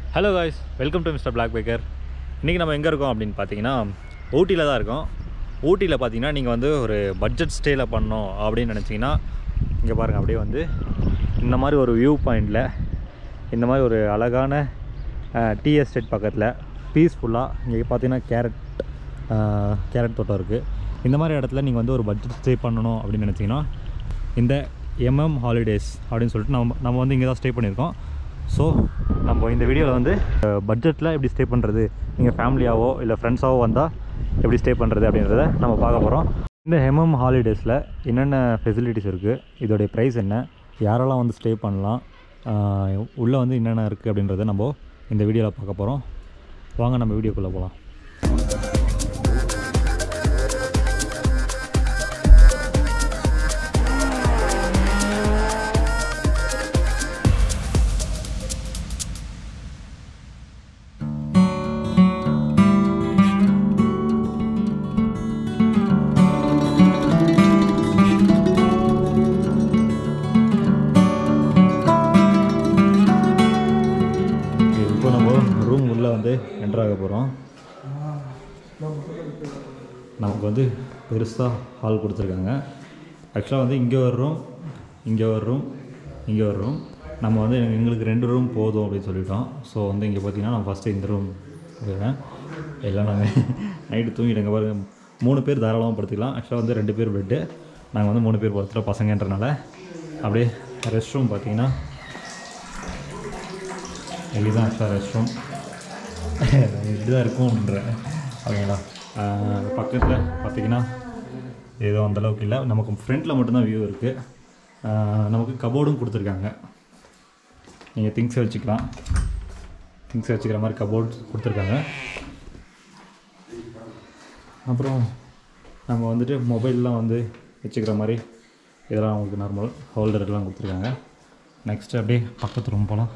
Hello guys, welcome to MR.BLACKBIKER. இன்றைக்கி நம்ம எங்கே இருக்கோம் அப்படின்னு பார்த்தீங்கன்னா ஊட்டியில் தான் இருக்கோம். ஊட்டியில் பார்த்தீங்கன்னா நீங்கள் வந்து ஒரு பட்ஜெட் ஸ்டேயில் பண்ணோம் அப்படின்னு நினச்சிங்கன்னா இங்கே பாருங்கள், அப்படியே வந்து இந்த மாதிரி ஒரு வியூ பாயிண்டில் இந்த மாதிரி ஒரு அழகான டீ எஸ்டேட் பக்கத்தில் பீஸ்ஃபுல்லாக இங்கே பார்த்தீங்கன்னா கேரட் தோட்டம் இருக்குது. இந்த மாதிரி இடத்துல நீங்கள் வந்து ஒரு பட்ஜெட் ஸ்டே பண்ணணும் அப்படின்னு நினச்சிங்கன்னா இந்த MM ஹாலிடேஸ் அப்படின்னு சொல்லிட்டு நம்ம வந்து இங்கே தான் ஸ்டே பண்ணியிருக்கோம். ஸோ நம்ம இந்த வீடியோவில் வந்து பட்ஜெட்டில் எப்படி ஸ்டே பண்ணுறது, நீங்கள் ஃபேமிலியாவோ இல்லை ஃப்ரெண்ட்ஸாவோ வந்தால் எப்படி ஸ்டே பண்ணுறது அப்படின்றத நம்ம பார்க்க போகிறோம். இந்த MM ஹாலிடேஸில் என்னென்ன ஃபெசிலிட்டிஸ் இருக்குது, இதோடைய ப்ரைஸ் என்ன, யாரெல்லாம் வந்து ஸ்டே பண்ணலாம், உள்ளே வந்து என்னென்ன இருக்குது அப்படின்றத நம்ம இந்த வீடியோவில் பார்க்க போகிறோம். வாங்க நம்ம வீடியோக்குள்ளே போகலாம். ரூம் உள்ளே வந்து என்ட்ராக போகிறோம். நமக்கு வந்து பெருசாக ஹால் கொடுத்துருக்காங்க. ஆக்சுவலாக வந்து இங்கே ஒரு ரூம், இங்கே ஒரு ரூம், இங்கே ஒரு ரூம். நம்ம வந்து எங்களுக்கு 2 ரூம் போதும் அப்படின்னு சொல்லிட்டோம். ஸோ வந்து இங்கே பார்த்தீங்கன்னா நான் ஃபஸ்ட்டு இந்த ரூம் போயிடுவேன். எல்லாம் நாங்கள் நைட்டு தூங்கிடுங்க பாருங்க. 3 பேர் தாராளமாக படுத்துக்கலாம். ஆக்சுவலாக வந்து 2 பேர் பெட்டு, நாங்கள் வந்து 3 பேர் படுத்துகிறோம் பசங்கன்றனால. அப்படியே ரெஸ்ட் ரூம் பார்த்தீங்கன்னா இதுதான் ஆக்சுவலாக ரெஸ்ட் ரூம். இப்படி தான் இருக்கும் அப்படின்றேன். ஓகேங்களா, பக்கத்தில் பார்த்திங்கன்னா ஏதோ அந்தளவுக்கு இல்லை. நமக்கு ஃப்ரண்ட்டில் மட்டும்தான் வியூ இருக்குது. நமக்கு கபோர்டும் கொடுத்துருக்காங்க. நீங்கள் திங்ஸை வச்சுக்கலாம், திங்ஸை வச்சுக்கிற மாதிரி கபோர்ட் கொடுத்துருக்காங்க. அப்புறம் நம்ம வந்துட்டு மொபைல்லாம் வந்து வச்சுக்கிற மாதிரி இதெல்லாம் உங்களுக்கு நார்மல் ஹோல்டர் எல்லாம் கொடுத்துருக்காங்க. நெக்ஸ்ட்டு அப்படியே பக்கத்து ரூம் போகலாம்.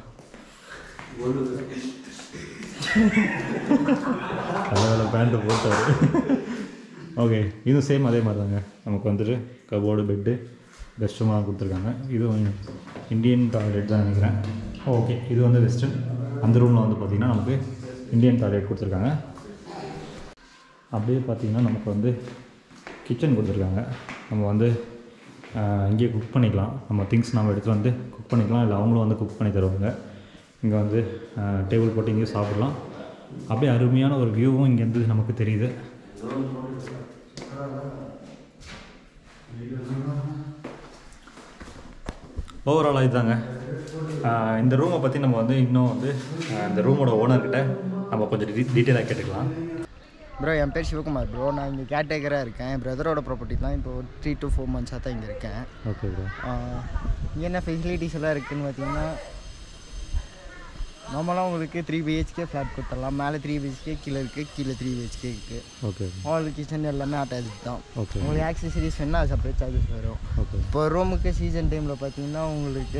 அதில் பேண்ட்டு போட்டார். ஓகே, இதுவும் சேம் அதே மாதிரி தாங்க. நமக்கு வந்துட்டு கபோர்டு, பெட்டு, ரெஸ்ட் ரூமாக கொடுத்துருக்காங்க. இதுவும் இந்தியன் டாய்லெட் தான் நினைக்கிறேன். ஓகே, இது வந்து வெஸ்டர்ன். அந்த ரூமில் வந்து பார்த்திங்கன்னா நமக்கு இந்தியன் டாய்லெட் கொடுத்துருக்காங்க. அப்படியே பார்த்திங்கன்னா நமக்கு வந்து கிச்சன் கொடுத்துருக்காங்க. நம்ம வந்து இங்கேயே குக் பண்ணிக்கலாம். நம்ம திங்ஸ் நம்ம எடுத்துகிட்டு வந்து குக் பண்ணிக்கலாம், இல்லை அவங்களும் வந்து குக் பண்ணி தருவாங்க. இங்கே வந்து டேபிள் போட்டு இங்கேயும் சாப்பிட்லாம். அப்படியே அருமையான ஒரு வியூவும் இங்கேருந்து நமக்கு தெரியுது. ஓவராலாக இதுதாங்க. இந்த ரூமை பற்றி நம்ம வந்து இன்னும் வந்து இந்த ரூமோட ஓனர்கிட்ட நம்ம கொஞ்சம் டீட்டெயிலாக கேட்டுக்கலாம். ப்ரோ, என் பேர் சிவகுமார் ப்ரோ. நான் இங்கே கேர்டேக்கராக இருக்கேன். என் பிரதரோட ப்ராப்பர்ட்டி தான். இப்போ 3 to 4 months தான் இங்கே இருக்கேன். Okay bro. இங்கே என்ன ஃபெசிலிட்டிஸ் எல்லாம் இருக்குதுன்னு பார்த்தீங்கன்னா, நார்மலாக உங்களுக்கு 3 BHK ஃப்ளாட் கொடுத்துடலாம். மேலே 3 BHK கீழே இருக்குது, கீழே 3 BHK இருக்குது. ஓகே. ஹால், கிச்சன் எல்லாமே அட்டாச் தான். ஓகே. உங்களுக்கு ஆக்சசரிஸ் வேணால் செப்பரேட் சார்ஜஸ் வரும். ஓகே. இப்போ ரூமுக்கு சீசன் டைமில் பார்த்தீங்கன்னா உங்களுக்கு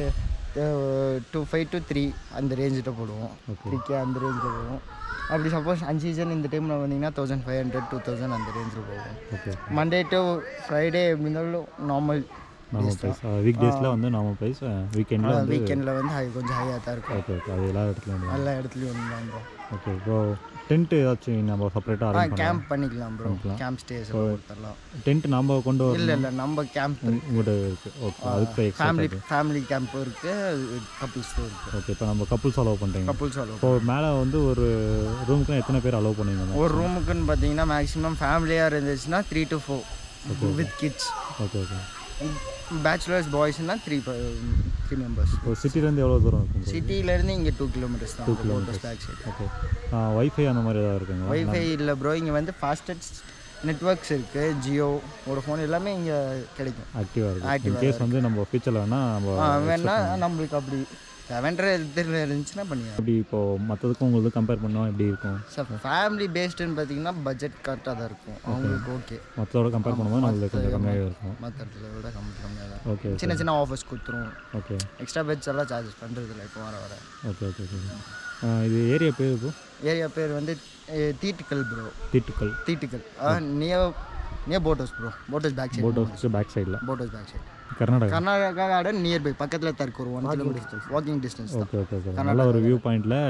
2.5 to 3 அந்த ரேஞ்சில் போடுவோம். 3K அந்த ரேஞ்சில் போடுவோம். அப்படி சப்போஸ் அன்சீசன் இந்த டைமில் வந்தீங்கன்னா 1500 2000 அந்த ரேஞ்சில் போகும். ஓகே. மண்டே டு ஃப்ரைடே இருந்தாலும் நார்மல் ப்ரைஸ். வீக் டேஸில் வந்து நார்மல் ப்ரைஸ், வீக்கெண்டில் வந்து கொஞ்சம் ஹையாக தான் இருக்கும். Okay okay. அது எல்லா இடத்துலையும் ஒன்று தான் ப்ரோ. Okay bro. டென்ட் ஏதாச்சும் நம்ம செப்பரேட்டாக கேம்ப் பண்ணிக்கலாம் ப்ரோ. கேம்ப் ஸ்டேஸ் கொடுத்துடலாம். டென்ட் நம்ம கொண்டு வர இல்லை நம்ம கேம்ப் உங்கள்கிட்ட இருக்குது. ஓகே. அதுக்கு ஃபேமிலி கேம்ப் இருக்குது, கப்புள்ஸ் இருக்குது. ஓகே. இப்போ நம்ம கப்புள்ஸ் அலோவ் பண்ணுறீங்க. Couples allow. இப்போ மேலே வந்து ஒரு ரூமுக்கு எத்தனை பேர் அலோவ் பண்ணுவீங்க? ஒரு ரூமுக்குன்னு பார்த்தீங்கன்னா மேக்ஸிமம் ஃபேமிலியாக இருந்துச்சுன்னா 3 to 4 with kids. Okay okay. Bachelors பாய்ஸ்னால் 3 members. இப்போ சிட்டிலேருந்து எவ்வளோ தூரம் இருக்கும்? சிட்டிலேருந்து இங்கே 2 kilometers தான். 2 kilometers back side. Okay. Wifi அந்த மாதிரி ஏதாவது இருக்குங்க? வைஃபை இல்லை ப்ரோ. இங்கே வந்து ஃபாஸ்டஸ்ட் நெட்ஒர்க்ஸ் இருக்குது. ஜியோ, வோடஃபோன் எல்லாமே இங்கே கிடைக்கும். ஆக்டிவாக இருக்குது. இன் கேஸ் வந்து நம்ம ஃபியூச்சரில் வேணால் நம்மளுக்கு அப்படி 700 இருந்துச்சுன்னா பண்ணிக்கலாம். அப்படி இப்போது மற்றதுக்கும் உங்களுக்கு கம்பேர் பண்ணால் எப்படி இருக்கும் சார்? ஃபேமிலி பேஸ்டுன்னு பார்த்தீங்கன்னா பட்ஜெட் கரெக்டாக தான் இருக்கும் அவங்களுக்கு. ஓகே. மற்றதோட கம்பேர் பண்ணும்போது நம்மளுக்கு கொஞ்சம் கம்மியாக இருக்கும். மற்ற இடத்துல விட கம்மியாக தான். ஓகே. சின்ன ஆஃபர்ஸ் கொடுத்துரும். ஓகே. எக்ஸ்ட்ரா பெட்ஸ் எல்லாம் சார்ஜஸ் பண்ணுறதில்ல இப்போ வர. Okay okay okay. இது ஏரியா பேர் ப்ரோ? ஏரியா பேர் வந்து Theettukkal bro. Theettukkal near boat house bro. Boat house back சைடில். Boat house back side. Karnataka garden nearby பக்கத்தில் தான் இருக்கு. ஒரு 1 kilometer walking distance. Okay okay okay. நல்ல ஒரு வியூ பாயிண்டில்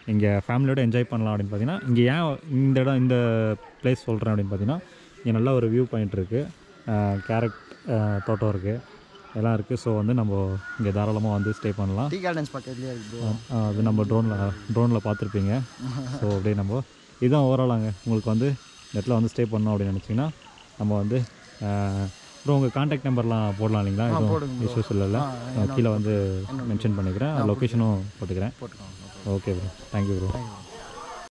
இங்கே ஃபேமிலியோட என்ஜாய் பண்ணலாம் அப்படின்னு பார்த்தீங்கன்னா இங்கே ஏன் இந்த பிளேஸ் சொல்கிறேன் அப்படின்னு பார்த்தீங்கன்னா இங்கே நல்ல ஒரு வியூ பாயிண்ட் இருக்குது, கேரட் தோட்டம் இருக்குது, எல்லாம் இருக்குது. ஸோ வந்து நம்ம இங்கே தாராளமாக வந்து ஸ்டே பண்ணலாம். டீ கார்டன்ஸ் பக்கத்துலேயே இருக்குது. அது நம்ம ட்ரோனில் பார்த்துருப்பீங்க. ஸோ அப்படியே நம்ம இதுதான் ஓவராலாங்க. உங்களுக்கு வந்து இந்த இடத்துல வந்து ஸ்டே பண்ணோம் அப்படின்னு நினச்சிங்கன்னா நம்ம வந்து அப்புறம் உங்கள் கான்டாக்ட் நம்பர்லாம் போடலாம் இல்லைங்களா? எதுவும் இஷ்யூஸ் இல்லைல்ல? கீழே வந்து மென்ஷன் பண்ணிக்கிறேன், லொக்கேஷனும் போட்டுக்கிறேன். Okay bro, thank you bro.